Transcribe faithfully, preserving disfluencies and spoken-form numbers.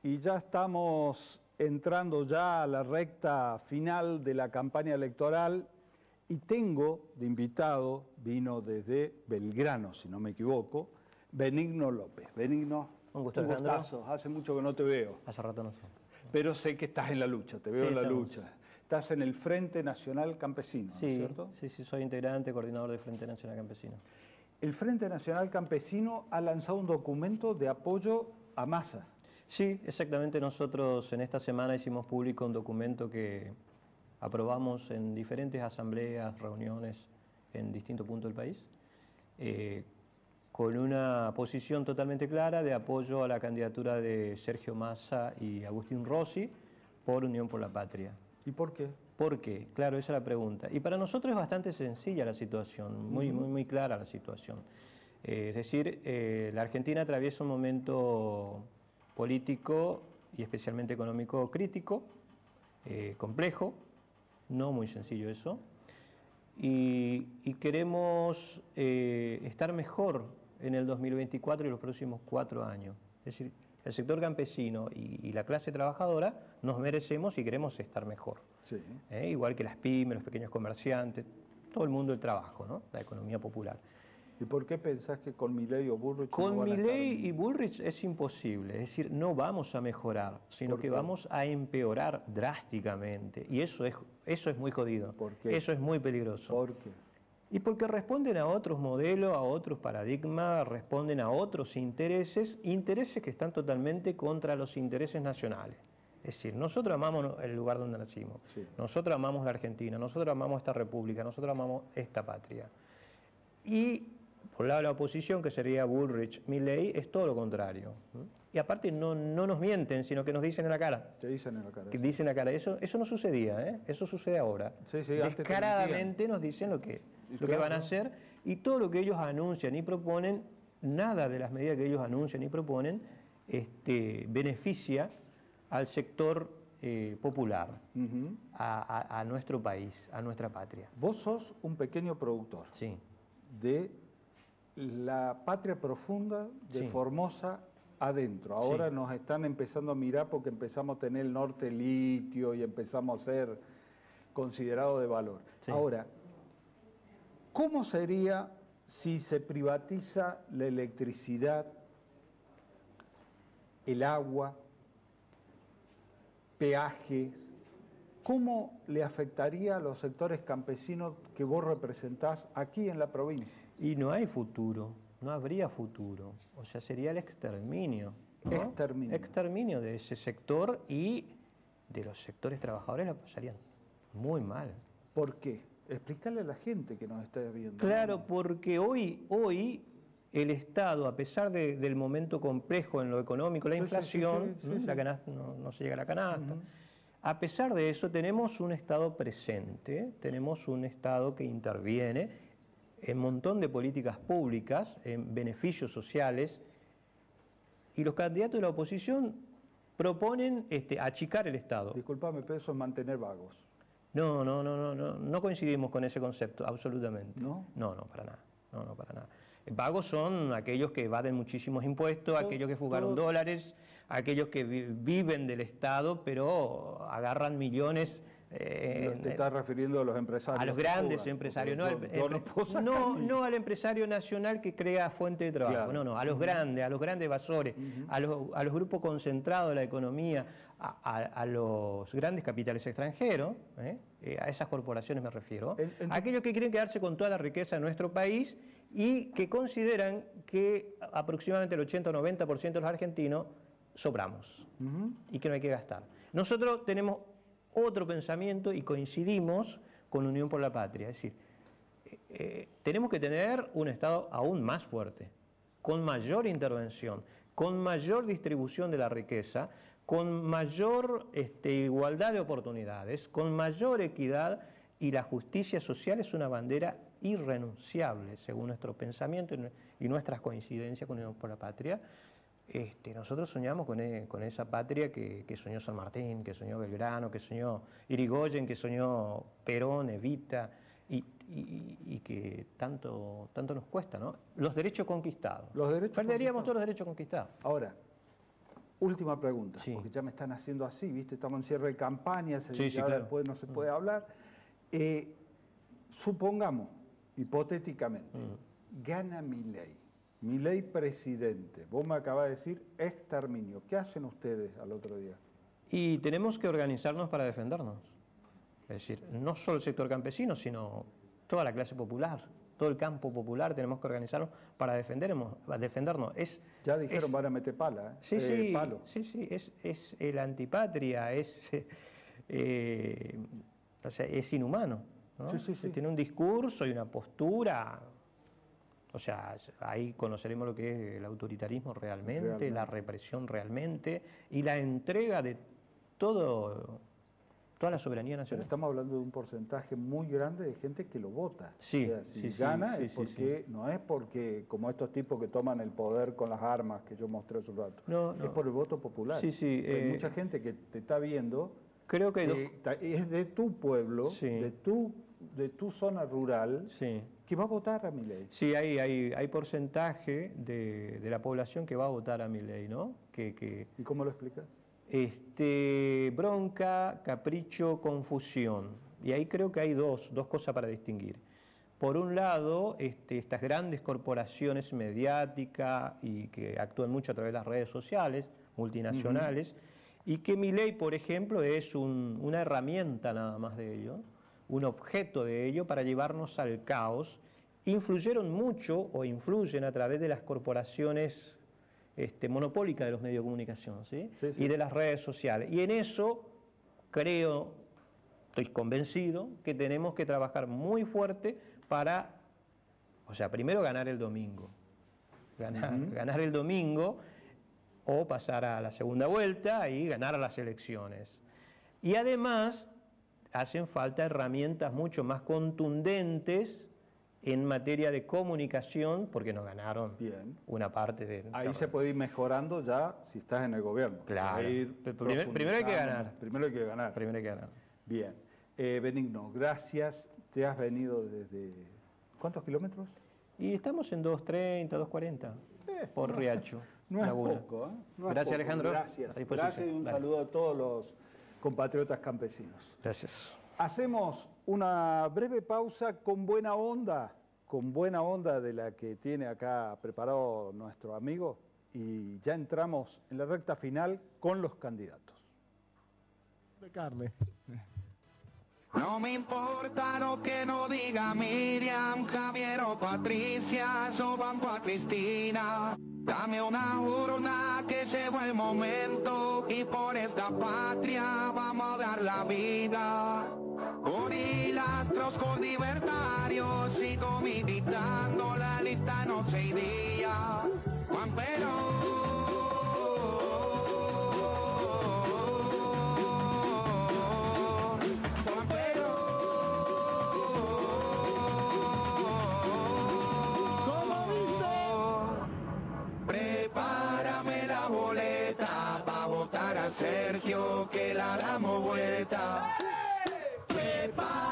y ya estamos entrando ya a la recta final de la campaña electoral y tengo de invitado, vino desde Belgrano, si no me equivoco, Benigno López. Benigno, un gusto, un gustazo. Hace mucho que no te veo. Hace rato no sé. Pero sé que estás en la lucha, te veo sí, en la estamos. lucha. Estás en el Frente Nacional Campesino, sí, ¿no es cierto? Sí, sí, soy integrante, coordinador del Frente Nacional Campesino. El Frente Nacional Campesino ha lanzado un documento de apoyo a Massa. Sí, exactamente. Nosotros en esta semana hicimos público un documento que aprobamos en diferentes asambleas, reuniones en distintos puntos del país, eh, con una posición totalmente clara de apoyo a la candidatura de Sergio Massa y Agustín Rossi por Unión por la Patria. ¿Y por qué? ¿Por qué? Claro, esa es la pregunta. Y para nosotros es bastante sencilla la situación, muy, uh-huh. muy, muy clara la situación. Eh, es decir, eh, la Argentina atraviesa un momento político y especialmente económico crítico, eh, complejo, no muy sencillo eso, y, y queremos eh, estar mejor en el dos mil veinticuatro y los próximos cuatro años. Es decir, el sector campesino y, y la clase trabajadora nos merecemos y queremos estar mejor. Sí. ¿Eh? Igual que las pymes, los pequeños comerciantes, todo el mundo del trabajo, ¿no? La economía popular. ¿Y por qué pensás que con Milei o Bullrich Con no van Milei a estar... y Bullrich es imposible, es decir, no vamos a mejorar, sino que vamos a empeorar drásticamente. Y eso es, eso es muy jodido, ¿Por qué? Eso es muy peligroso. ¿Por qué? Y porque responden a otros modelos, a otros paradigmas, responden a otros intereses, intereses que están totalmente contra los intereses nacionales. Es decir, nosotros amamos el lugar donde nacimos, sí. nosotros amamos la Argentina, nosotros amamos esta república, nosotros amamos esta patria. Y por el lado de la oposición, que sería Bullrich, Milei, es todo lo contrario. Y aparte no, no nos mienten, sino que nos dicen en la cara. Te dicen en la cara. Que sí. dicen en la cara. Eso, eso no sucedía, ¿eh? Eso sucede ahora. Sí, sí, descaradamente nos dicen lo que, lo claro, que van a hacer, y todo lo que ellos anuncian y proponen, nada de las medidas que ellos anuncian y proponen este, beneficia al sector eh, popular, uh-huh. a, a, a nuestro país, a nuestra patria. Vos sos un pequeño productor. Sí. De la patria profunda de sí. Formosa adentro. Ahora sí. Nos están empezando a mirar porque empezamos a tener el norte litio y empezamos a ser considerados de valor. Sí. Ahora, ¿cómo sería si se privatiza la electricidad, el agua, peajes? ¿Cómo le afectaría a los sectores campesinos que vos representás aquí en la provincia? Y no hay futuro, no habría futuro. O sea, sería el exterminio, ¿no? Exterminio. Exterminio de ese sector, y de los sectores trabajadores la pasarían muy mal. ¿Por qué? Explícale a la gente que nos está viendo. Claro, ¿no? Porque hoy, hoy el Estado, a pesar de, del momento complejo en lo económico, la sí, inflación, sí, sí, sí, sí, la canasta, no, no se llega a la canasta, uh-huh. A pesar de eso tenemos un Estado presente, tenemos un Estado que interviene en un montón de políticas públicas, en beneficios sociales, y los candidatos de la oposición proponen este, achicar el Estado. Disculpame, pero eso es mantener vagos. No, no, no, no, no, no coincidimos con ese concepto, absolutamente. ¿No? No, no, para nada. No, no, para nada. Vagos son aquellos que evaden muchísimos impuestos, todo, aquellos que fugaron todo. dólares, aquellos que vi viven del Estado, pero agarran millones. Eh, ¿Te estás refiriendo a los empresarios? A los grandes fugan, empresarios, no, yo, al, yo no, no, no al empresario nacional que crea fuente de trabajo, claro. no, no, a los uh-huh. grandes, a los grandes evasores, uh-huh. a, los, a los grupos concentrados de la economía, a, a, a los grandes capitales extranjeros, ¿eh? Eh, a esas corporaciones me refiero, en, en... aquellos que quieren quedarse con toda la riqueza de nuestro país y que consideran que aproximadamente el ochenta o noventa por ciento de los argentinos sobramos uh-huh. y que no hay que gastar. Nosotros tenemos otro pensamiento y coincidimos con Unión por la Patria, es decir, eh, eh, tenemos que tener un Estado aún más fuerte, con mayor intervención, con mayor distribución de la riqueza, con mayor este, igualdad de oportunidades, con mayor equidad, y la justicia social es una bandera irrenunciable, según nuestro pensamiento y nuestras coincidencias con Unión por la Patria. Este, nosotros soñamos con, e, con esa patria que, que soñó San Martín, que soñó Belgrano, que soñó Irigoyen, que soñó Perón, Evita, y, y, y que tanto, tanto nos cuesta, ¿no? Los derechos conquistados. Los derechos Perderíamos conquistados. todos los derechos conquistados. Ahora, Última pregunta, sí. porque ya me están haciendo así, ¿viste? Estamos en cierre de campaña, se sí, dice, sí, claro. después no se puede mm. hablar. Eh, supongamos, hipotéticamente, mm. gana Milei, Milei presidente. Vos me acabás de decir exterminio. ¿Qué hacen ustedes al otro día? Y tenemos que organizarnos para defendernos. Es decir, no solo el sector campesino, sino toda la clase popular. Todo el campo popular tenemos que organizarnos para defendernos. defendernos. Es, ya dijeron, es, van a meter pala, ¿eh? Sí, eh, sí, palo. sí, sí, es, es el antipatria, es, eh, o sea, es inhumano, ¿no? Sí, sí, sí. Tiene un discurso y una postura, o sea, ahí conoceremos lo que es el autoritarismo realmente, realmente. la represión realmente y la entrega de todo... toda la soberanía nacional. Pero estamos hablando de un porcentaje muy grande de gente que lo vota. Sí, o sea, si sí, gana sí, es sí, porque, sí. no es porque, como estos tipos que toman el poder con las armas que yo mostré hace un rato, no, no. es por el voto popular. Sí, sí, Hay eh, mucha gente que te está viendo, creo que eh, dos... es de tu pueblo, sí. de, tu, de tu zona rural, sí. que va a votar a Milei. Sí, hay, hay, hay porcentaje de, de la población que va a votar a Milei, ¿no? Que, que... ¿Y cómo lo explicas? Este, bronca, capricho, confusión. Y ahí creo que hay dos, dos cosas para distinguir. Por un lado, este, estas grandes corporaciones mediáticas y que actúan mucho a través de las redes sociales, multinacionales, uh-huh. y que Milei, por ejemplo, es un, una herramienta nada más de ello, un objeto de ello para llevarnos al caos. Influyeron mucho o influyen a través de las corporaciones Este, monopólica de los medios de comunicación, ¿sí? Sí, sí. Y de las redes sociales. Y en eso creo, estoy convencido, que tenemos que trabajar muy fuerte para, o sea, primero ganar el domingo, ganar, uh-huh. ganar el domingo o pasar a la segunda vuelta y ganar a las elecciones. Y además hacen falta herramientas mucho más contundentes en materia de comunicación, porque nos ganaron Bien. una parte de... Ahí terreno. Se puede ir mejorando ya si estás en el gobierno. Claro. Primero, primero hay que ganar. Primero hay que ganar. Primero hay que ganar. Bien. Eh, Benigno, gracias. Te has venido desde... ¿Cuántos kilómetros? Y estamos en doscientos treinta, doscientos cuarenta eh, por no, Riacho. No Laguna. Es poco, ¿eh? No gracias, es poco. Alejandro. Gracias. Gracias y un Dale. saludo a todos los compatriotas campesinos. Gracias. Hacemos una breve pausa con buena onda, con buena onda de la que tiene acá preparado nuestro amigo, y ya entramos en la recta final con los candidatos. De carne. No me importa lo que no diga Miriam, Javier o Patricia, soban a Cristina. Dame una urna que llegó el momento y por esta patria vamos a dar la vida. Gorilastros con libertarios, sigo militando la lista noche y día. Juan Perón. Juan Perón. ¿Cómo dice? Prepárame la boleta pa' votar a Sergio que la damos vuelta. Prepárame